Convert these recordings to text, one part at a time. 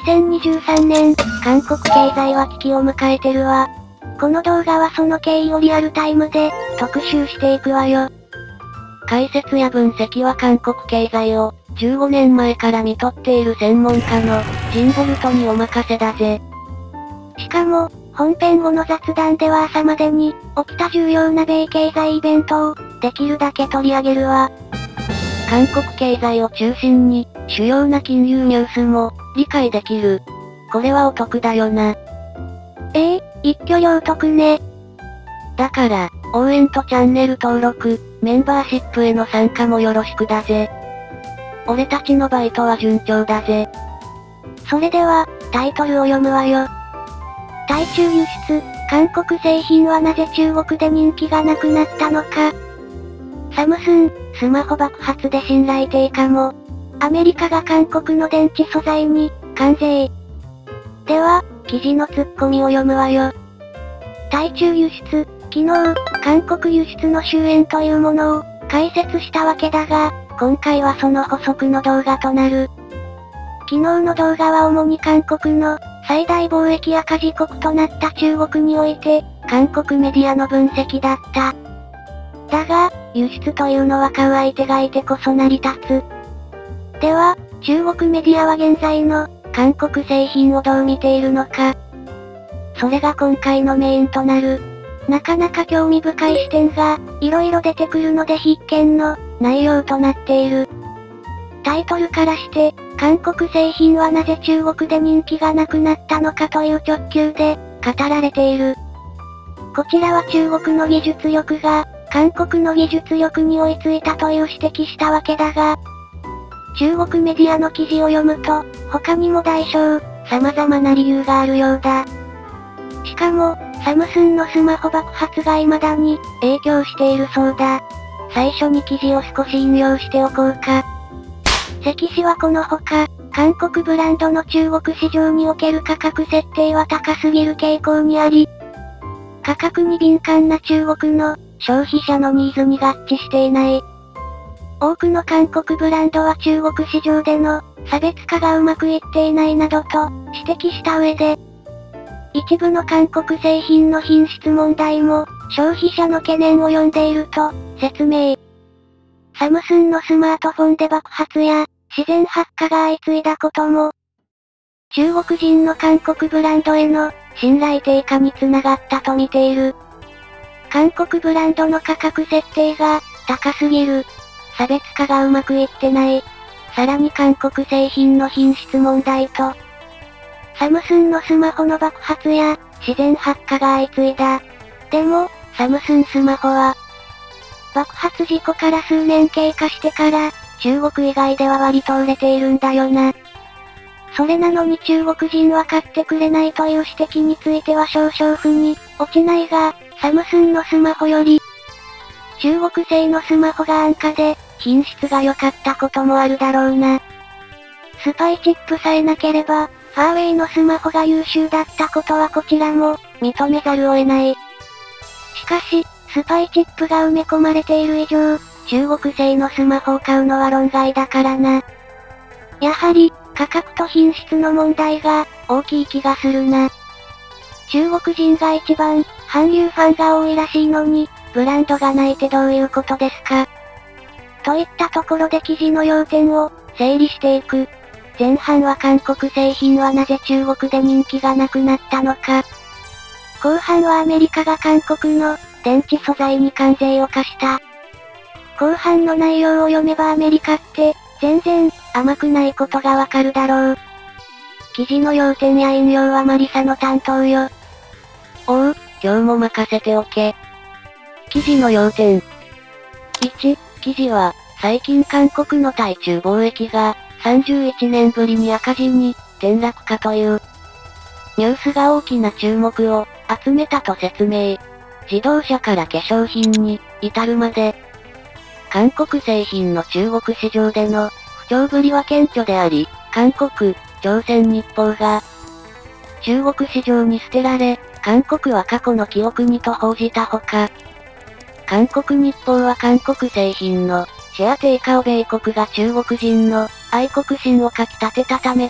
2023年、韓国経済は危機を迎えてるわ。この動画はその経緯をリアルタイムで、特集していくわよ。 解説や分析は韓国経済を、15年前から見とっている専門家の、ジンボルトにお任せだぜ。 しかも、本編後の雑談では朝までに、起きた重要な米経済イベントを、できるだけ取り上げるわ。 韓国経済を中心に、主要な金融ニュースも、理解できる。これはお得だよな。 一挙両得ね。 だから、応援とチャンネル登録、メンバーシップへの参加もよろしくだぜ。俺たちのバイトは順調だぜ。 それでは、タイトルを読むわよ。対中輸出、韓国製品はなぜ中国で人気がなくなったのか。サムスン、スマホ爆発で信頼低下も。アメリカが韓国の電池素材に、関税。では、記事のツッコミを読むわよ。対中輸出、昨日、韓国輸出の終焉というものを、解説したわけだが、今回はその補足の動画となる。昨日の動画は主に韓国の、最大貿易赤字国となった中国において、韓国メディアの分析だった。だが、輸出というのは買う相手がいてこそ成り立つ。では、中国メディアは現在の、韓国製品をどう見ているのか。それが今回のメインとなる。なかなか興味深い視点が、色々出てくるので必見の、内容となっている。タイトルからして、韓国製品はなぜ中国で人気がなくなったのかという直球で、語られている。こちらは中国の技術力が、韓国の技術力に追いついたという指摘したわけだが、中国メディアの記事を読むと、他にも大小、様々な理由があるようだ。しかも、サムスンのスマホ爆発が未だに、影響しているそうだ。最初に記事を少し引用しておこうか。関氏はこのほか、韓国ブランドの中国市場における価格設定は高すぎる傾向にあり、価格に敏感な中国の消費者のニーズに合致していない。多くの韓国ブランドは中国市場での差別化がうまくいっていないなどと指摘した上で、一部の韓国製品の品質問題も消費者の懸念を呼んでいると説明。サムスンのスマートフォンで爆発や自然発火が相次いだことも、中国人の韓国ブランドへの信頼低下につながったと見ている。韓国ブランドの価格設定が高すぎる。差別化がうまくいってない。さらに韓国製品の品質問題と、サムスンのスマホの爆発や自然発火が相次いだ。でも、サムスンスマホは、爆発事故から数年経過してから、中国以外では割と売れているんだよな。それなのに中国人は買ってくれないという指摘については少々腑に落ちないが、サムスンのスマホより、中国製のスマホが安価で、品質が良かったこともあるだろうな。スパイチップさえなければ、ファーウェイのスマホが優秀だったことはこちらも、認めざるを得ない。しかし、スパイチップが埋め込まれている以上、中国製のスマホを買うのは論外だからな。やはり、価格と品質の問題が、大きい気がするな。中国人が一番、韓流ファンが多いらしいのに、ブランドがないってどういうことですか？といったところで記事の要点を、整理していく。前半は韓国製品はなぜ中国で人気がなくなったのか。後半はアメリカが韓国の、電池素材に関税を課した。後半の内容を読めばアメリカって、全然、甘くないことがわかるだろう。記事の要点や引用はマリサの担当よ。 おう、今日も任せておけ。記事の要点。1、記事は、最近韓国の対中貿易が、31年ぶりに赤字に、転落かという、ニュースが大きな注目を、集めたと説明。自動車から化粧品に、至るまで、韓国製品の中国市場での、不調ぶりは顕著であり、韓国、朝鮮日報が、中国市場に捨てられ、韓国は過去の記憶にと報じたほか、韓国日報は韓国製品の、シェア低下を米国が中国人の、愛国心をかき立てたためと、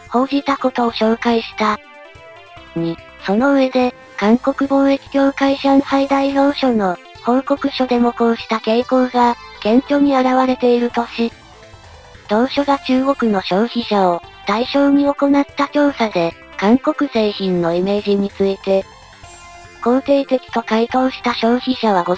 報じたことを紹介した。2、その上で、韓国貿易協会上海代表処の報告書でもこうした傾向が顕著に現れているとし、同書が中国の消費者を対象に行った調査で、韓国製品のイメージについて、肯定的と回答した消費者は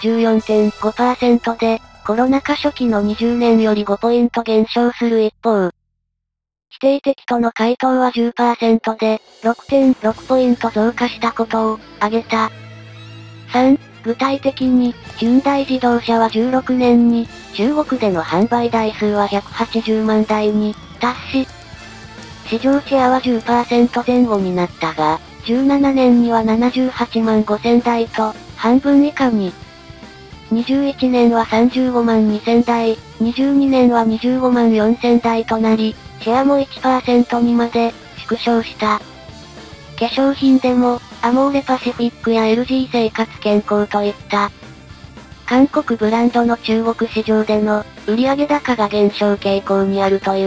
54.5% で、コロナ禍初期の20年より5ポイント減少する一方、否定的との回答は 10% で、6.6 ポイント増加したことを挙げた。3、具体的に、ヒュンダイ自動車は16年に、中国での販売台数は180万台に達し、市場シェアは 10% 前後になったが、17年には78万5000台と、半分以下に。21年は35万2000台、22年は25万4000台となり、シェアも 1% にまで縮小した。化粧品でも、アモーレパシフィックや LG 生活健康といった、韓国ブランドの中国市場での売上高が減少傾向にあるという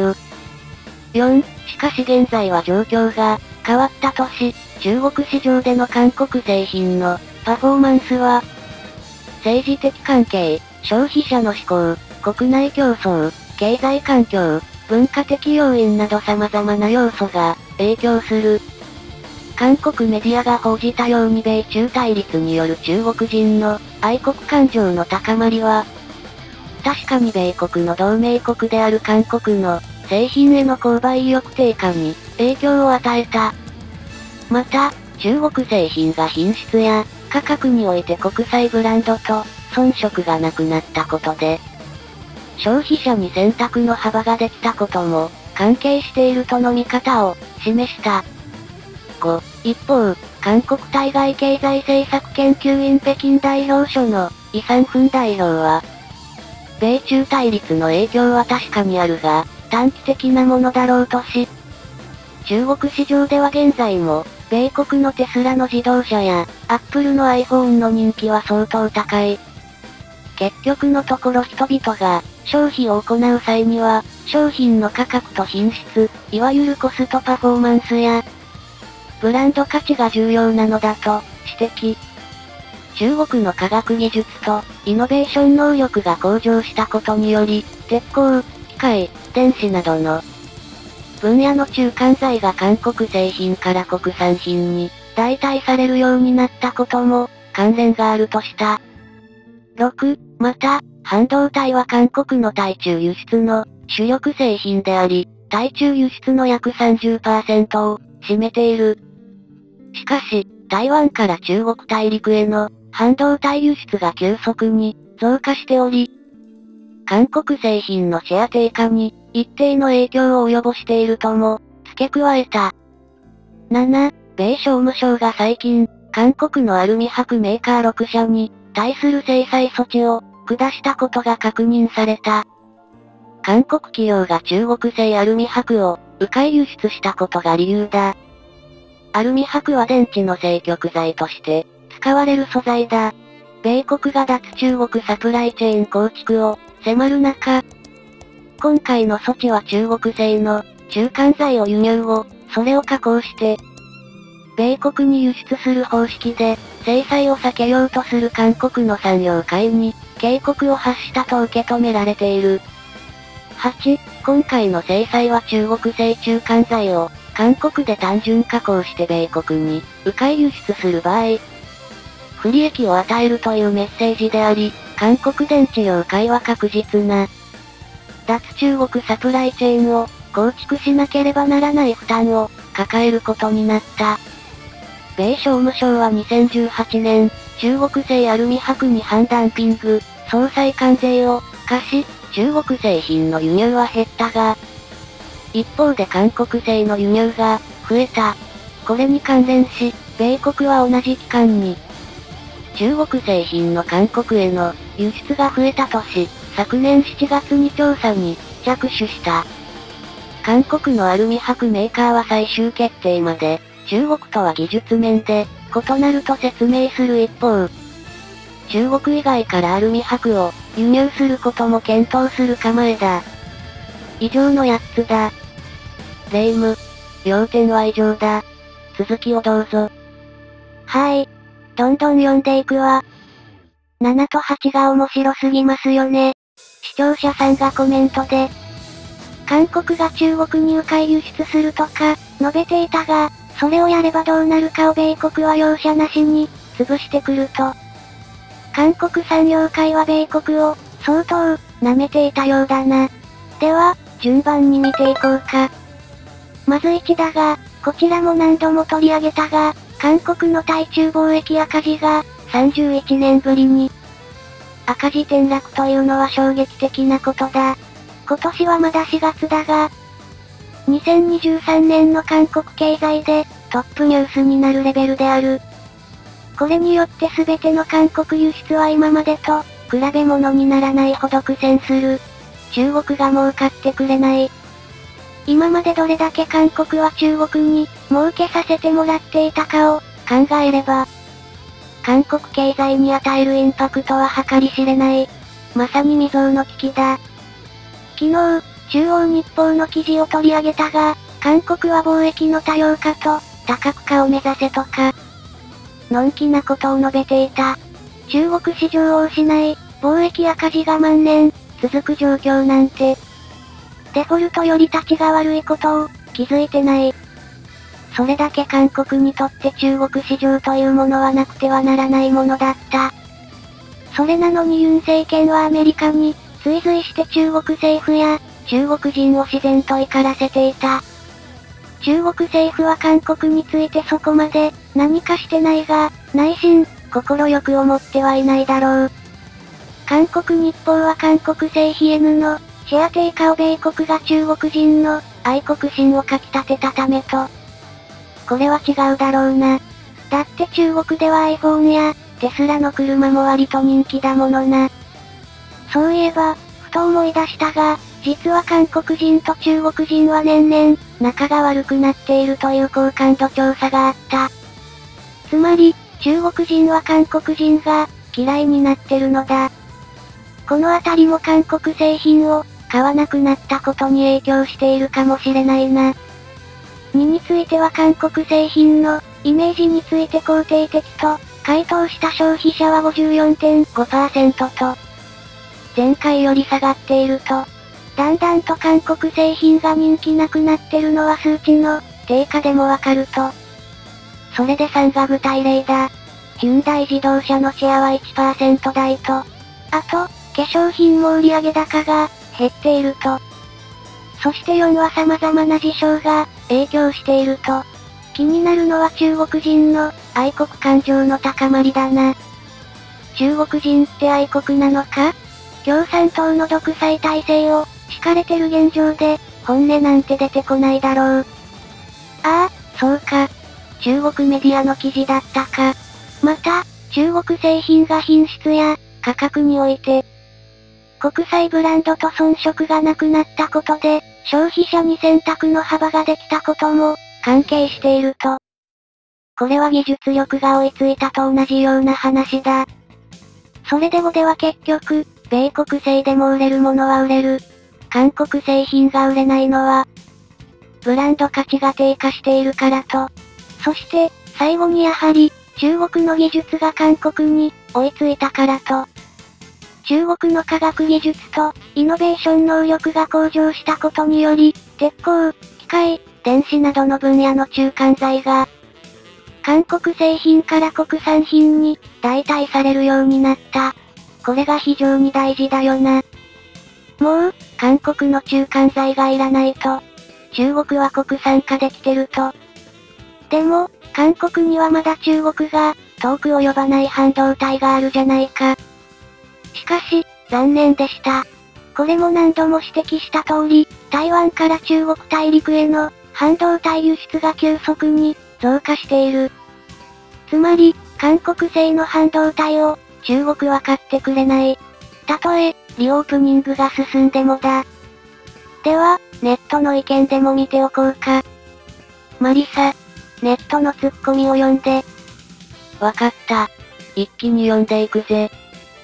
。4、しかし現在は状況が変わったとし、中国市場での韓国製品のパフォーマンスは、政治的関係、消費者の思考、国内競争、経済環境、文化的要因など様々な要素が影響する。韓国メディアが報じたように米中対立による中国人の愛国感情の高まりは、確かに米国の同盟国である韓国の製品への購買意欲低下に影響を与えた。また、中国製品が品質や価格において国際ブランドと遜色がなくなったことで、消費者に選択の幅ができたことも関係しているとの見方を示した。5、一方、韓国対外経済政策研究院北京代表所のイ・サンフン代表は、米中対立の影響は確かにあるが、短期的なものだろうとし、中国市場では現在も、米国のテスラの自動車や、アップルの iPhone の人気は相当高い。結局のところ人々が、消費を行う際には、商品の価格と品質、いわゆるコストパフォーマンスや、ブランド価値が重要なのだと、指摘。中国の科学技術と、イノベーション能力が向上したことにより、鉄鋼、機械、電子などの、分野の中間材が韓国製品から国産品に代替されるようになったことも関連があるとした。6、また、半導体は韓国の対中輸出の主力製品であり、対中輸出の約 30% を占めている。しかし、台湾から中国大陸への半導体輸出が急速に増加しており、韓国製品のシェア低下に一定の影響を及ぼしているとも付け加えた。7、米商務省が最近、韓国のアルミ箔メーカー6社に対する制裁措置を下したことが確認された。韓国企業が中国製アルミ箔を迂回輸出したことが理由だ。アルミ箔は電池の正極材として使われる素材だ。米国が脱中国サプライチェーン構築を迫る中、今回の措置は中国製の中間材を輸入後、それを加工して、米国に輸出する方式で、制裁を避けようとする韓国の産業界に警告を発したと受け止められている。8、今回の制裁は中国製中間材を韓国で単純加工して米国に迂回輸出する場合、不利益を与えるというメッセージであり、韓国電池業界は確実な脱中国サプライチェーンを構築しなければならない負担を抱えることになった。米商務省は2018年、中国製アルミ箔に反ダンピング、総裁関税を課し、中国製品の輸入は減ったが、一方で韓国製の輸入が増えた。これに関連し、米国は同じ期間に、中国製品の韓国への輸出が増えたとし、昨年7月に調査に着手した。韓国のアルミ箔メーカーは最終決定まで、中国とは技術面で異なると説明する一方、中国以外からアルミ箔を輸入することも検討する構えだ。以上の8つだ。霊夢。 要点は以上だ。続きをどうぞ。 はい。どんどん読んでいくわ。7と8が面白すぎますよね。視聴者さんがコメントで、韓国が中国に迂回輸出するとか、述べていたが、それをやればどうなるかを米国は容赦なしに、潰してくると。韓国産妖怪は米国を、相当、舐めていたようだな。では、順番に見ていこうか。まず1だが、こちらも何度も取り上げたが、韓国の対中貿易赤字が、31年ぶりに。赤字転落というのは衝撃的なことだ。今年はまだ4月だが、2023年の韓国経済で、トップニュースになるレベルである。これによって全ての韓国輸出は今までと、比べ物にならないほど苦戦する。中国が儲かってくれない。今までどれだけ韓国は中国に、儲けさせてもらっていたかを、考えれば、韓国経済に与えるインパクトは計り知れない。まさに未曾有の危機だ。昨日、中央日報の記事を取り上げたが、韓国は貿易の多様化と、多角化を目指せとか、のんきなことを述べていた。中国市場を失い、貿易赤字が万年、続く状況なんて。デフォルトより立ちが悪いことを、気づいてない。それだけ韓国にとって中国市場というものはなくてはならないものだった。それなのにユン政権はアメリカに、追随して中国政府や、中国人を自然と怒らせていた。中国政府は韓国についてそこまで、何かしてないが、内心、心よく思ってはいないだろう。韓国日報は韓国製品 N の、シェア低下を米国が中国人の、愛国心をかき立てたためと。これは違うだろうな。だって中国では iPhone や、テスラの車も割と人気だものな。そういえば、ふと思い出したが、実は韓国人と中国人は年々、仲が悪くなっているという高感度調査があった。つまり、中国人は韓国人が、嫌いになってるのだ。このあたりも韓国製品を、買わなくなったことに影響しているかもしれないな。2については韓国製品の、イメージについて肯定的と、回答した消費者は 54.5% と、前回より下がっていると、だんだんと韓国製品が人気なくなってるのは数値の低下でもわかると。それで3が具体例だ。ヒュンダイ自動車のシェアは 1% 台と、あと、化粧品も売上高が減っていると。そして4は様々な事象が影響していると。気になるのは中国人の愛国感情の高まりだな。中国人って愛国なのか？共産党の独裁体制を敷かれてる現状で本音なんて出てこないだろう。ああ、そうか。中国メディアの記事だったか。また、中国製品が品質や価格において、国際ブランドと遜色がなくなったことで、消費者に選択の幅ができたことも、関係していると。これは技術力が追いついたと同じような話だ。それで5では結局、米国製でも売れるものは売れる。韓国製品が売れないのは、ブランド価値が低下しているからと。そして、最後にやはり、中国の技術が韓国に追いついたからと。中国の科学技術と、イノベーション能力が向上したことにより、鉄鋼、機械、電子などの分野の中間材が、韓国製品から国産品に代替されるようになった。これが非常に大事だよな。もう、韓国の中間材がいらないと。中国は国産化できてると。でも、韓国にはまだ中国が、遠く及ばない半導体があるじゃないか。しかし、残念でした。これも何度も指摘した通り、台湾から中国大陸への、半導体輸出が急速に増加している。つまり、韓国製の半導体を中国は買ってくれない。たとえ、リオープニングが進んでもだ。では、ネットの意見でも見ておこうか。マリサ、ネットのツッコミを読んで。 わかった。一気に読んでいく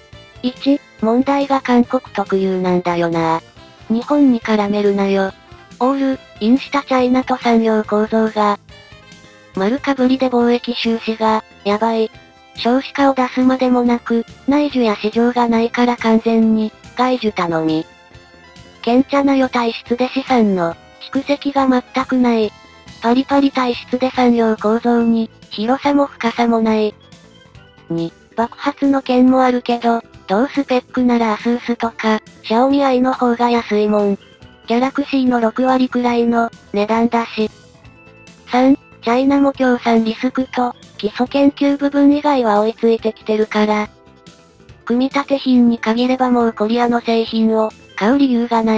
ぜ。1、問題が韓国特有なんだよな。日本に絡めるなよ。 オール、インしたチャイナと産業構造が、丸かぶりで貿易収支が、やばい。少子化を出すまでもなく、内需や市場がないから完全に、外需頼み。堅茶な予体質で資産の、蓄積が全くない。パリパリ体質で産業構造に、広さも深さもない。2、爆発の件もあるけど、同スペックならアスースとか、シャオミアイの方が安いもん。ギャラクシーの6割くらいの、値段だし。3、チャイナも協賛リスクと、基礎研究部分以外は追いついてきてるから。組み立て品に限ればもうコリアの製品を、買う理由がない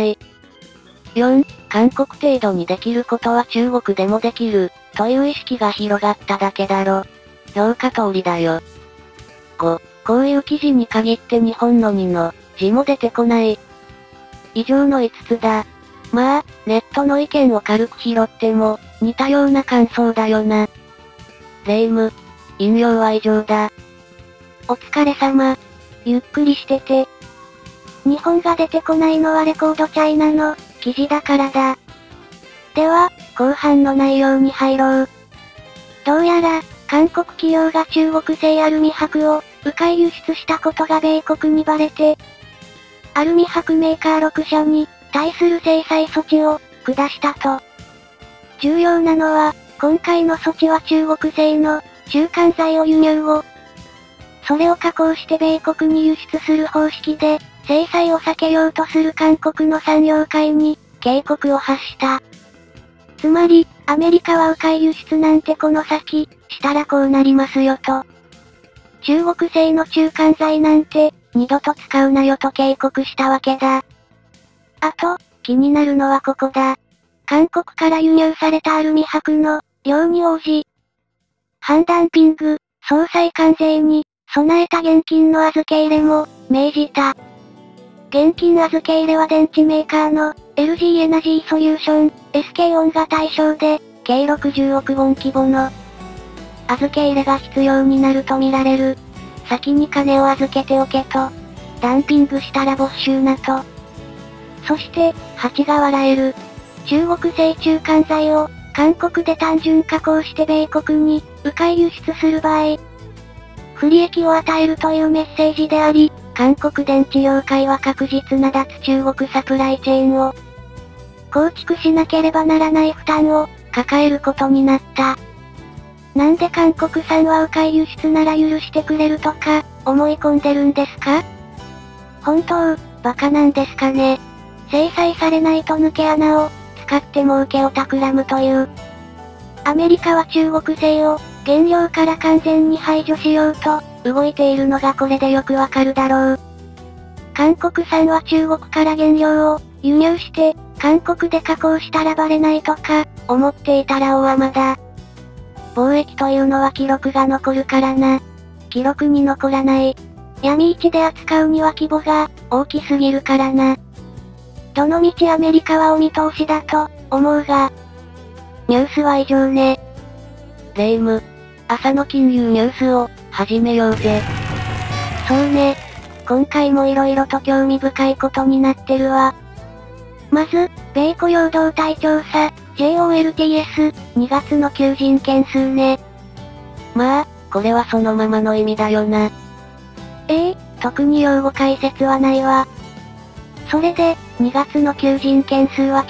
。4、韓国程度にできることは中国でもできる、という意識が広がっただけだろ。評価通りだよ。5、こういう記事に限って日本の2の字も出てこない。以上の5つだ。まあ、ネットの意見を軽く拾っても、似たような感想だよな。レイム。引用は以上だ。 お疲れ様。ゆっくりしてて。日本が出てこないのはレコードチャイナの記事だからだ。では、後半の内容に入ろう。どうやら、韓国企業が中国製アルミ箔を、迂回輸出したことが米国にバレて、アルミ箔メーカー6社に、対する制裁措置を、下したと。重要なのは、今回の措置は中国製の、中間材を輸入後、それを加工して米国に輸出する方式で、制裁を避けようとする韓国の産業界に、警告を発した。つまり、アメリカは迂回輸出なんてこの先、したらこうなりますよと。中国製の中間材なんて、二度と使うなよと警告したわけだ。あと、気になるのはここだ。韓国から輸入されたアルミ箔の、量に応じ、反ダンピング、総裁関税に、備えた現金の預け入れも、命じた。現金預け入れは電池メーカーの、LG エナジーソリューション、SK オンが対象で、計60億ウォン規模の、預け入れが必要になるとみられる。先に金を預けておけと。ダンピングしたら没収なと。そして、蜂が笑える。中国製中間材を、韓国で単純加工して米国に、迂回輸出する場合、不利益を与えるというメッセージであり、韓国電池業界は確実な脱中国サプライチェーンを、構築しなければならない負担を、抱えることになった。なんで韓国産は迂回輸出なら許してくれるとか、思い込んでるんですか？本当、バカなんですかね。制裁されないと抜け穴を、使って儲けを企むという。アメリカは中国製を、原料から完全に排除しようと、動いているのがこれでよくわかるだろう。韓国産は中国から原料を、輸入して、韓国で加工したらバレないとか、思っていたら大甘だ。貿易というのは記録が残るからな。記録に残らない。闇市で扱うには規模が、大きすぎるからな。どのみちアメリカはお見通しだと、思うが。ニュースは以上ね。 レイム。朝の金融ニュースを、始めようぜ。 そうね。今回も色々と興味深いことになってるわ。まず、米雇用動態調査、JOLTS、2月の求人件数ね。 まあ、これはそのままの意味だよな。 特に用語解説はないわ。それで、2月の求人件数は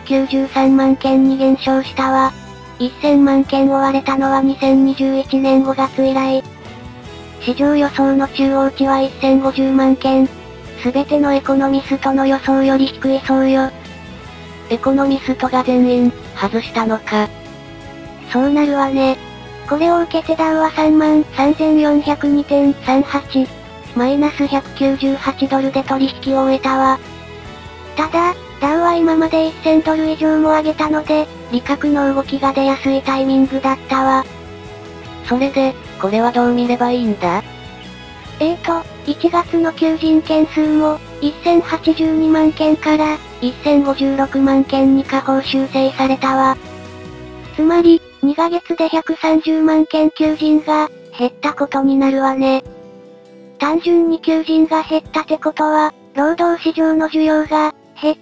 993万件に減少したわ。1000万件を割れたのは2021年5月以来。市場予想の中央値は1050万件。すべてのエコノミストの予想より低いそうよ。 エコノミストが全員、外したのか。 そうなるわね。これを受けてダウは33,402.38。マイナス198ドルで取引を終えたわ。ただ、ダウは今まで1000ドル以上も上げたので、利確の動きが出やすいタイミングだったわ。 それで、これはどう見ればいいんだ ?1 月の求人件数も、1082万件から、1056万件に下方修正されたわ。つまり、2ヶ月で130万件求人が、減ったことになるわね。単純に求人が減ったってことは、労働市場の需要が、減って、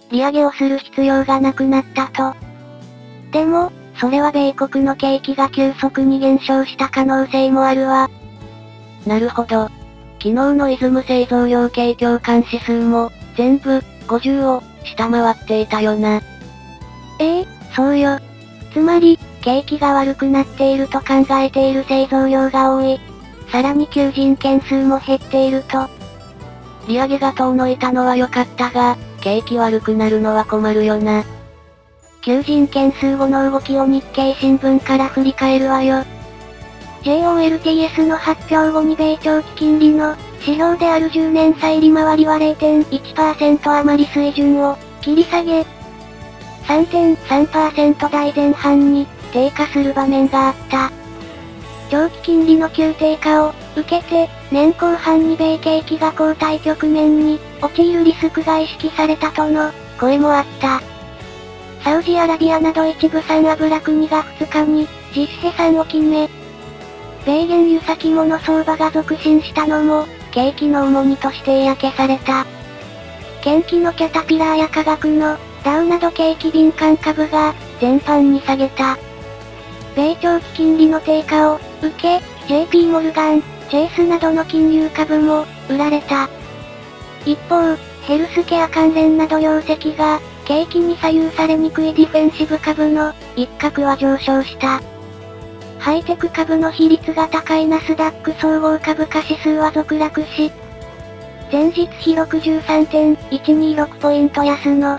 利上げをする必要がなくなったと。でも、それは米国の景気が急速に減少した可能性もあるわ。 なるほど。昨日の出雲製造業景況感指数も、全部、50を、下回っていたよな。 そうよ。つまり、景気が悪くなっていると考えている製造業が多い。さらに求人件数も減っていると。 利上げが遠のいたのは良かったが、景気悪くなるのは困るよな。 求人件数後の動きを日経新聞から振り返るわよ。JOLTS の発表後に米長期金利の指標である10年債利回りは 0.1% 余り水準を切り下げ、3.3% 台前半に低下する場面があった。長期金利の急低下を受けて、年後半に米景気が後退局面に陥るリスクが意識されたとの声もあった。サウジアラビアなど一部産油国が2日に実施破産を決め、米原油先物相場が続伸したのも、景気の重荷として嫌気された。建機のキャタピラーや化学のダウなど景気敏感株が全般に下げた。米長期金利の低下を受け、JP モルガン、チェイスなどの金融株も売られた。一方、ヘルスケア関連など業績が景気に左右されにくいディフェンシブ株の一角は上昇した。ハイテク株の比率が高いナスダック総合株価指数は続落し、前日比 63.126 ポイント安の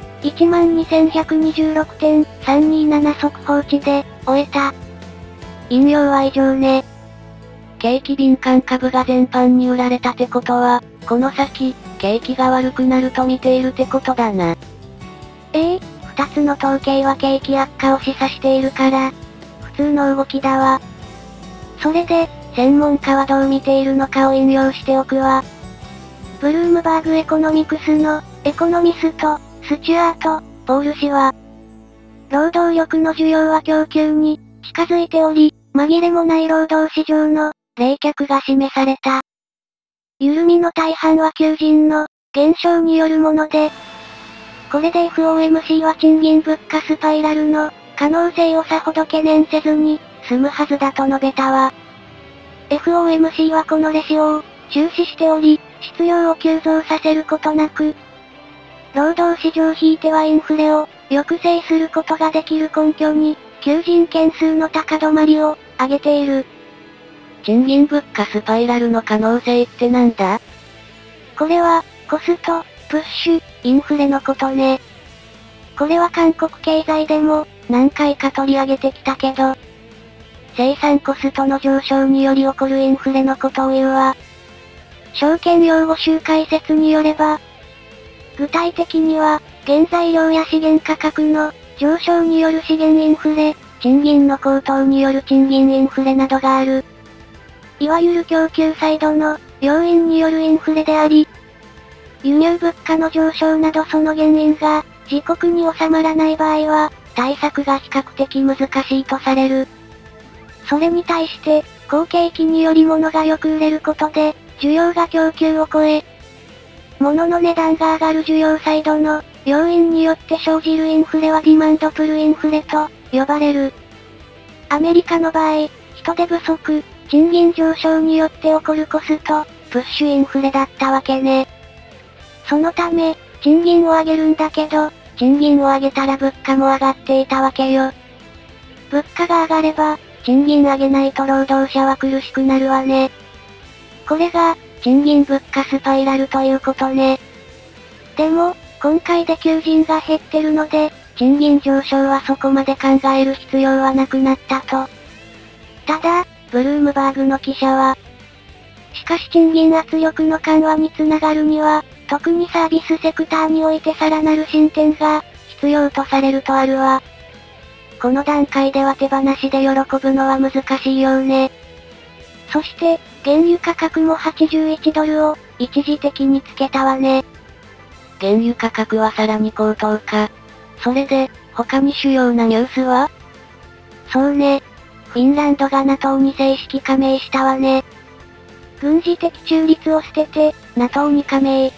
12,126.327 速報値で終えた。引用は以上ね。 景気敏感株が全般に売られたってことは、この先、景気が悪くなると見ているってことだな。 二つの統計は景気悪化を示唆しているから、普通の動きだわ。それで、専門家はどう見ているのかを引用しておくわ。ブルームバーグエコノミクスの、エコノミスト、スチュアート、ポール氏は、労働力の需要は供給に近づいており、紛れもない労働市場の冷却が示された。緩みの大半は求人の減少によるもので、これで FOMC は賃金物価スパイラルの可能性をさほど懸念せずに済むはずだと述べたわ。FOMC はこのレシオを注視しており、失業を急増させることなく、労働市場ひいてはインフレを抑制することができる根拠に、求人件数の高止まりを挙げている。 賃金物価スパイラルの可能性ってなんだ？ これは、コスト、プッシュ、インフレのことね。これは韓国経済でも何回か取り上げてきたけど、生産コストの上昇により起こるインフレのことを言うわ。証券用語集解説によれば、具体的には、原材料や資源価格の上昇による資源インフレ、賃金の高騰による賃金インフレなどがある。いわゆる供給サイドの要因によるインフレであり、輸入物価の上昇などその原因が自国に収まらない場合は、対策が比較的難しいとされる。それに対して、好景気により物がよく売れることで、需要が供給を超え、物の値段が上がる需要サイドの要因によって生じるインフレはディマンドプルインフレと呼ばれる。アメリカの場合、人手不足、賃金上昇によって起こるコスト、プッシュインフレだったわけね。そのため、賃金を上げるんだけど、賃金を上げたら物価も上がっていたわけよ。物価が上がれば、賃金上げないと労働者は苦しくなるわね。これが、賃金物価スパイラルということね。でも、今回で求人が減ってるので、賃金上昇はそこまで考える必要はなくなったと。ただ、ブルームバーグの記者は、しかし賃金圧力の緩和につながるには、特にサービスセクターにおいてさらなる進展が必要とされるとあるわ。この段階では手放しで喜ぶのは難しいようね。そして、原油価格も81ドルを一時的につけたわね。 原油価格はさらに高騰か。それで、他に主要なニュースは？ そうね。フィンランドが NATO に正式加盟したわね。軍事的中立を捨てて、NATO に加盟。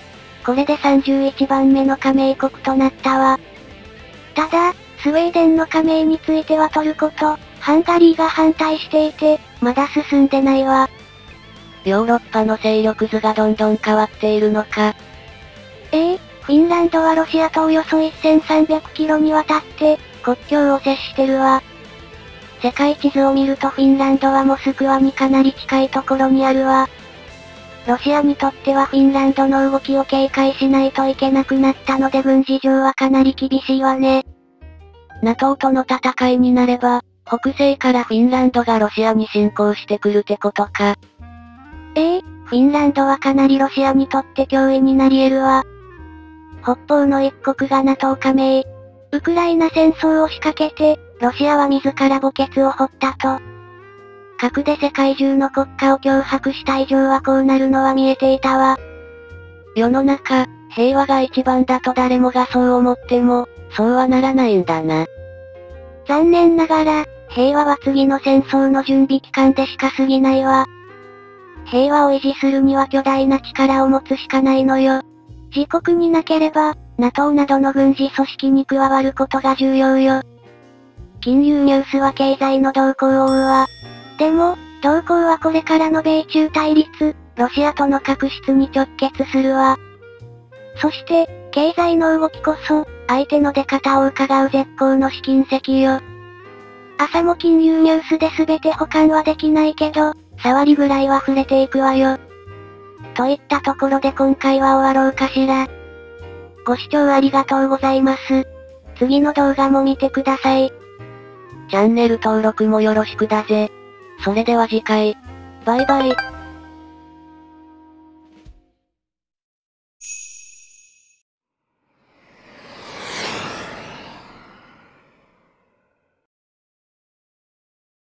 これで31番目の加盟国となったわ。ただ、スウェーデンの加盟についてはトルコと、ハンガリーが反対していて、まだ進んでないわ。 ヨーロッパの勢力図がどんどん変わっているのか。 フィンランドはロシアとおよそ1300キロにわたって、国境を接してるわ。世界地図を見るとフィンランドはモスクワにかなり近いところにあるわ。ロシアにとってはフィンランドの動きを警戒しないといけなくなったので軍事上はかなり厳しいわね。 NATO との戦いになれば、北西からフィンランドがロシアに侵攻してくるってことか。 フィンランドはかなりロシアにとって脅威になり得るわ。北方の一国が NATO 加盟。ウクライナ戦争を仕掛けて、ロシアは自ら墓穴を掘ったと。核で世界中の国家を脅迫した以上はこうなるのは見えていたわ。 世の中、平和が一番だと誰もがそう思っても、そうはならないんだな。 残念ながら、平和は次の戦争の準備期間でしか過ぎないわ。平和を維持するには巨大な力を持つしかないのよ。自国になければ、NATO などの軍事組織に加わることが重要よ。金融ニュースは経済の動向を追うわ。でも、動向はこれからの米中対立、ロシアとの確執に直結するわ。そして、経済の動きこそ、相手の出方を伺う絶好の試金石よ。朝も金融ニュースで全て保管はできないけど、触りぐらいは触れていくわよ。といったところで今回は終わろうかしら。ご視聴ありがとうございます。次の動画も見てください。 チャンネル登録もよろしくだぜ。それでは次回。バイバイ。